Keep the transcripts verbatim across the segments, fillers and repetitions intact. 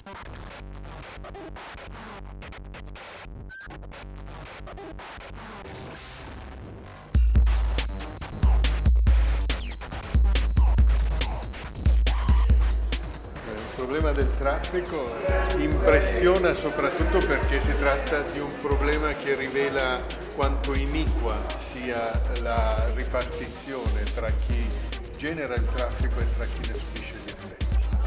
Il problema del traffico impressiona soprattutto perché si tratta di un problema che rivela quanto iniqua sia la ripartizione tra chi genera il traffico e tra chi ne subisce gli effetti.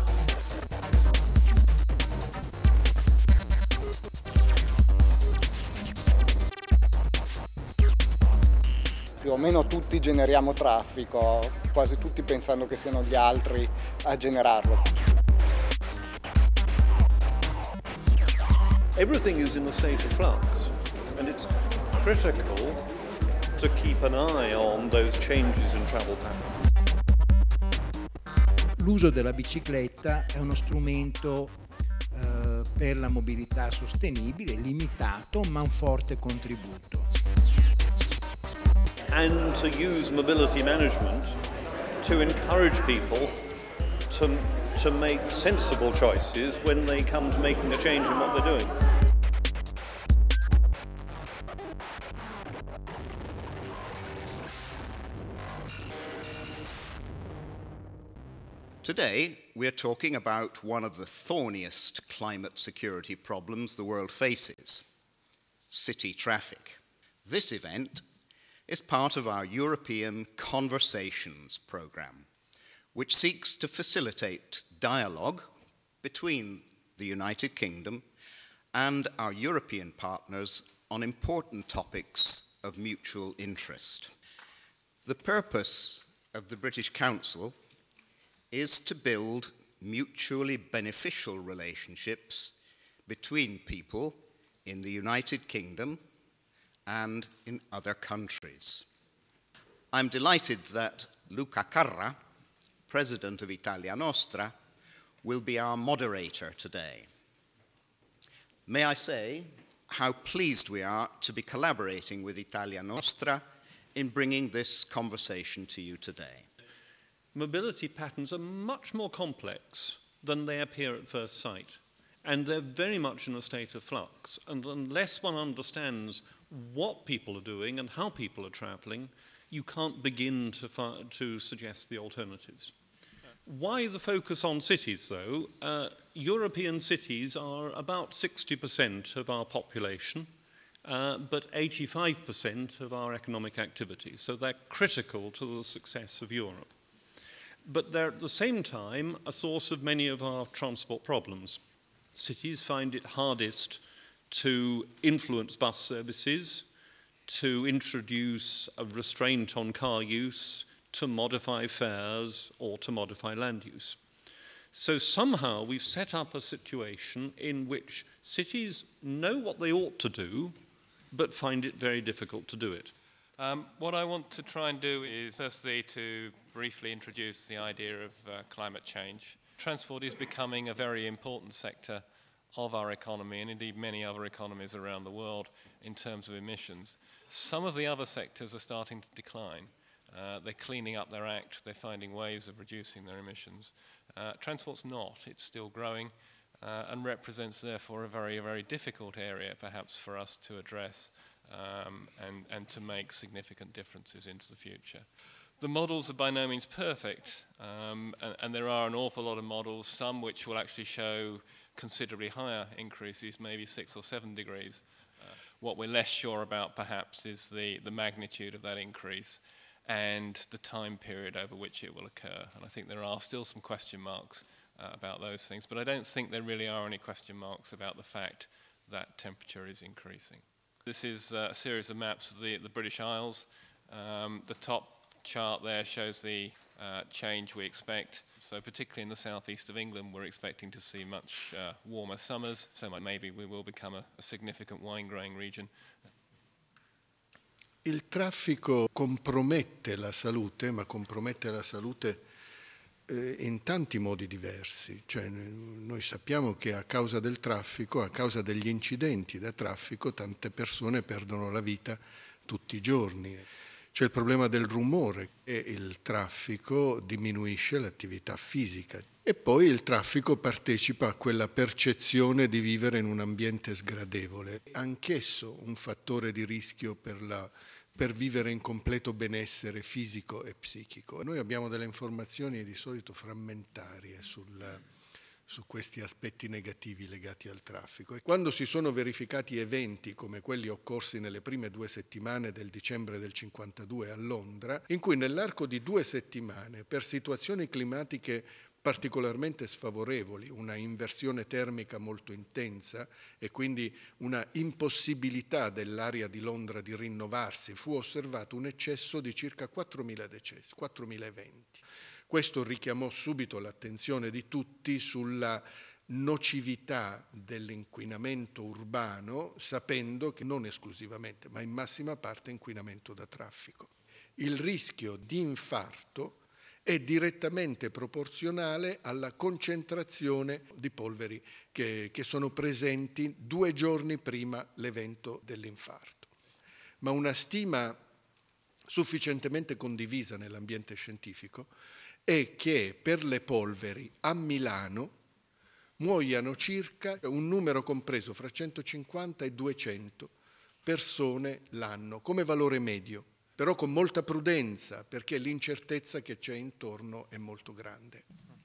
Più o meno tutti generiamo traffico, quasi tutti pensando che siano gli altri a generarlo. Everything is in a state of flux, and it's critical to keep an eye on those changes in travel patterns. L'uso della bicicletta è uno strumento eh, per la mobilità sostenibile, limitato, ma un forte contributo. And to use mobility management to encourage people to, to make sensible choices when they come to making a change in what they're doing. Today, we're talking about one of the thorniest climate security problems the world faces, city traffic. This event is part of our European Conversations programme, which seeks to facilitate dialogue between the United Kingdom and our European partners on important topics of mutual interest. The purpose of the British Council is to build mutually beneficial relationships between people in the United Kingdom and in other countries. I'm delighted that Luca Carra, President of Italia Nostra, will be our moderator today. May I say how pleased we are to be collaborating with Italia Nostra in bringing this conversation to you today. Mobility patterns are much more complex than they appear at first sight, and they're very much in a state of flux. And unless one understands what people are doing and how people are travelling, you can't begin to, to suggest the alternatives. Why the focus on cities, though? Uh, European cities are about sixty percent of our population, uh, but eighty-five percent of our economic activity, so they're critical to the success of Europe. But they're at the same time a source of many of our transport problems. Cities find it hardest to influence bus services, to introduce a restraint on car use, to modify fares, or to modify land use. So somehow we've set up a situation in which cities know what they ought to do, but find it very difficult to do it. Um, what I want to try and do is firstly to briefly introduce the idea of uh, climate change. Transport is becoming a very important sector of our economy, and indeed many other economies around the world, in terms of emissions. Some of the other sectors are starting to decline. Uh, they're cleaning up their act, they're finding ways of reducing their emissions. Uh, transport's not, it's still growing uh, and represents therefore a very, very difficult area perhaps for us to address um, and, and to make significant differences into the future. The models are by no means perfect, um, and, and there are an awful lot of models, some which will actually show considerably higher increases, maybe six or seven degrees. Uh, what we're less sure about perhaps is the, the magnitude of that increase and the time period over which it will occur. And I think there are still some question marks uh, about those things, but I don't think there really are any question marks about the fact that temperature is increasing. This is uh, a series of maps of the, the British Isles. Um, the top chart there shows the uh, change we expect. So particularly in the southeast of England, we're expecting to see much uh, warmer summers. So maybe we will become a, a significant wine-growing region. Il traffico compromette la salute, ma compromette la salute eh, in tanti modi diversi. Cioè, noi sappiamo che a causa del traffico, a causa degli incidenti da traffico, tante persone perdono la vita tutti i giorni. C'è il problema del rumore e il traffico diminuisce l'attività fisica. E poi il traffico partecipa a quella percezione di vivere in un ambiente sgradevole, anch'esso un fattore di rischio per, la, per vivere in completo benessere fisico e psichico. Noi abbiamo delle informazioni di solito frammentarie sul, su questi aspetti negativi legati al traffico. E quando si sono verificati eventi come quelli occorsi nelle prime due settimane del dicembre del cinquantadue a Londra, in cui nell'arco di due settimane, per situazioni climatiche particolarmente sfavorevoli, una inversione termica molto intensa e quindi una impossibilità dell'area di Londra di rinnovarsi, fu osservato un eccesso di circa quattromila decessi, quattromila eventi. Questo richiamò subito l'attenzione di tutti sulla nocività dell'inquinamento urbano, sapendo che non esclusivamente, ma in massima parte inquinamento da traffico. Il rischio di infarto è direttamente proporzionale alla concentrazione di polveri che, che sono presenti due giorni prima l'evento dell'infarto. Ma una stima sufficientemente condivisa nell'ambiente scientifico è che per le polveri a Milano muoiano circa un numero compreso fra centocinquanta e duecento persone l'anno come valore medio, però con molta prudenza perché l'incertezza che c'è intorno è molto grande.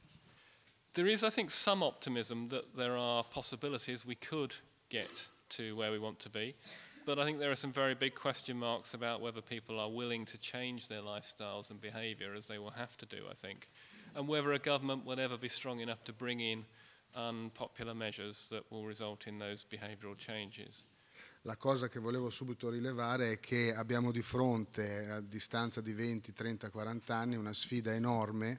There is, I think, some optimism that there are possibilities we could get to where we want to be, but I think there are some very big question marks about whether people are willing to change their lifestyles and behaviour, as they will have to do, I think, and whether a government will ever be strong enough to bring in unpopular measures that will result in those behavioural changes. La cosa che volevo subito rilevare è che abbiamo di fronte, a distanza di venti, trenta, quaranta anni, una sfida enorme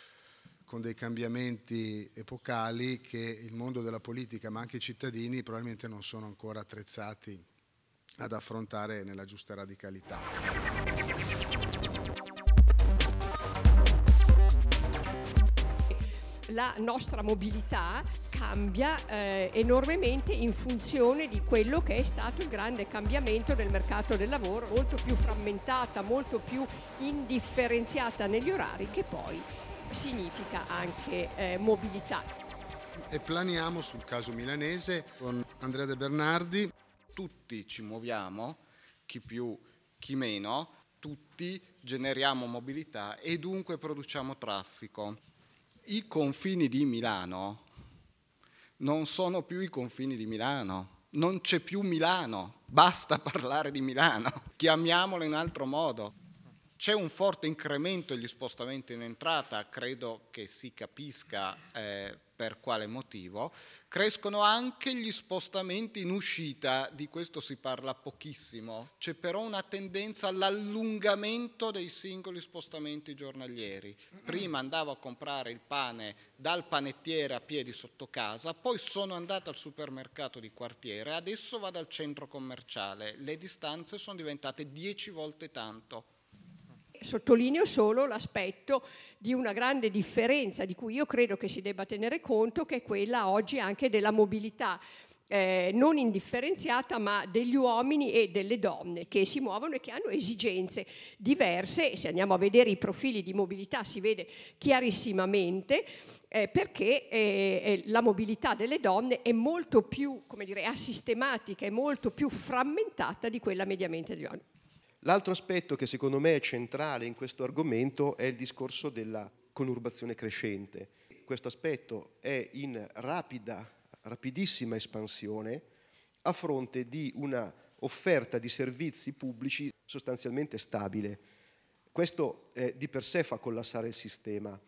con dei cambiamenti epocali che il mondo della politica, ma anche i cittadini, probabilmente non sono ancora attrezzati ad affrontare nella giusta radicalità. La nostra mobilità cambia eh, enormemente in funzione di quello che è stato il grande cambiamento del mercato del lavoro, molto più frammentata, molto più indifferenziata negli orari, che poi significa anche eh, mobilità. E planiamo sul caso milanese con Andrea De Bernardi. Tutti ci muoviamo, chi più, chi meno, tutti generiamo mobilità e dunque produciamo traffico. I confini di Milano non sono più i confini di Milano, non c'è più Milano, basta parlare di Milano, chiamiamolo in altro modo. C'è un forte incremento degli spostamenti in entrata, credo che si capisca eh, per quale motivo. Crescono anche gli spostamenti in uscita, di questo si parla pochissimo. C'è però una tendenza all'allungamento dei singoli spostamenti giornalieri. Prima andavo a comprare il pane dal panettiere a piedi sotto casa, poi sono andato al supermercato di quartiere, adesso vado al centro commerciale. Le distanze sono diventate dieci volte tanto. Sottolineo solo l'aspetto di una grande differenza di cui io credo che si debba tenere conto, che è quella oggi anche della mobilità eh, non indifferenziata, ma degli uomini e delle donne che si muovono e che hanno esigenze diverse. E se andiamo a vedere i profili di mobilità si vede chiarissimamente eh, perché eh, la mobilità delle donne è molto più, come dire, asistematica, è molto più frammentata di quella mediamente degli uomini. L'altro aspetto che secondo me è centrale in questo argomento è il discorso della conurbazione crescente. Questo aspetto è in rapida, rapidissima espansione a fronte di una offerta di servizi pubblici sostanzialmente stabile. Questo eh, di per sé fa collassare il sistema.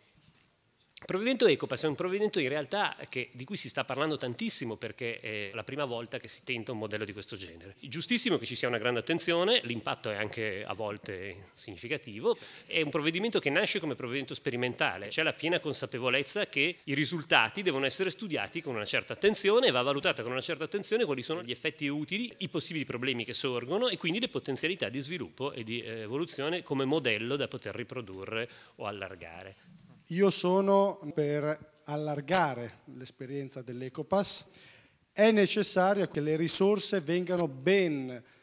Il provvedimento Ecopass è un provvedimento in realtà che, di cui si sta parlando tantissimo perché è la prima volta che si tenta un modello di questo genere. È giustissimo che ci sia una grande attenzione, l'impatto è anche a volte significativo, è un provvedimento che nasce come provvedimento sperimentale, c'è la piena consapevolezza che i risultati devono essere studiati con una certa attenzione e va valutata con una certa attenzione quali sono gli effetti utili, i possibili problemi che sorgono e quindi le potenzialità di sviluppo e di evoluzione come modello da poter riprodurre o allargare. Io sono per allargare l'esperienza dell'Ecopass. È necessario che le risorse vengano ben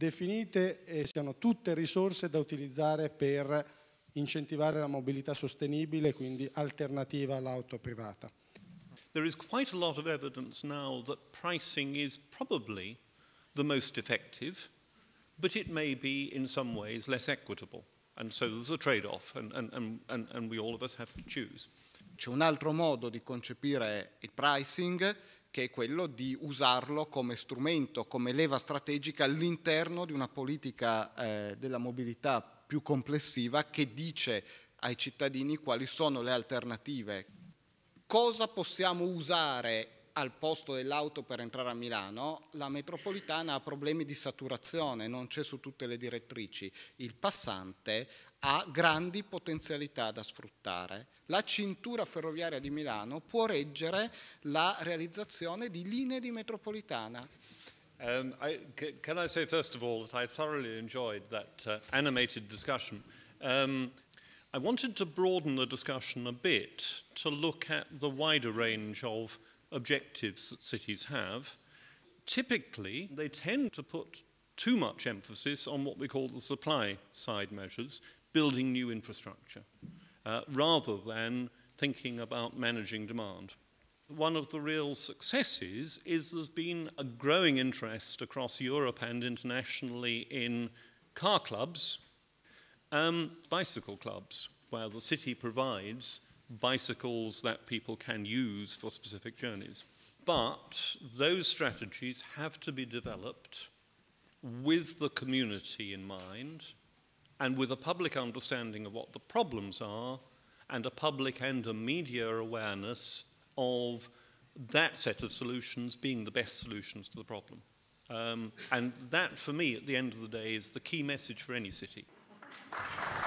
definite e siano tutte risorse da utilizzare per incentivare la mobilità sostenibile, quindi alternativa all'auto privata. There is quite a lot of evidence now that pricing is probably the most effective, but it may be in some ways less equitable. And so there's a trade-off, and, and, and, and we all of us have to choose. C'è un altro modo di concepire il pricing, che è quello di usarlo come strumento, come leva strategica all'interno di una politica eh, della mobilità più complessiva che dice ai cittadini quali sono le alternative. Cosa possiamo usare al posto dell'auto per entrare a Milano? La metropolitana ha problemi di saturazione, non c'è su tutte le direttrici. Il passante ha grandi potenzialità da sfruttare. La cintura ferroviaria di Milano può reggere la realizzazione di linee di metropolitana. Um, I, can I say first of all that I thoroughly enjoyed that uh, animated discussion. Um, I wanted to broaden the discussion a bit to look at the wider range of objectives that cities have. Typically, they tend to put too much emphasis on what we call the supply side measures, building new infrastructure, uh, rather than thinking about managing demand. One of the real successes is there's been a growing interest across Europe and internationally in car clubs, um, bicycle clubs, where the city provides bicycles that people can use for specific journeys. But those strategies have to be developed with the community in mind and with a public understanding of what the problems are and a public and a media awareness of that set of solutions being the best solutions to the problem. Um, and that, for me, at the end of the day, is the key message for any city.